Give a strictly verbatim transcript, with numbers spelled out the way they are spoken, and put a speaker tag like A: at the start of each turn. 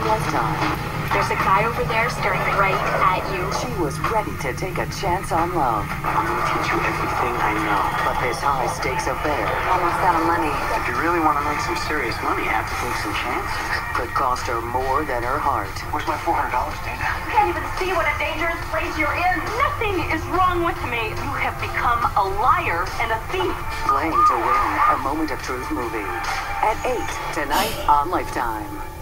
A: Lifetime.
B: There's a guy over there staring right at you.
A: She was ready to take a chance on love.
C: I'm gonna teach you everything I know.
A: But this high-stakes affair
B: Almost out of money.
C: If you really want to make some serious money, you have to take some chances.
A: could cost her more than her heart.
C: Where's my four hundred dollars, Dana?
D: You can't even see what a dangerous place you're in. Nothing is wrong with me. You have become a liar and a thief.
A: Playing to Win, a Moment of Truth movie. At eight, tonight on Lifetime.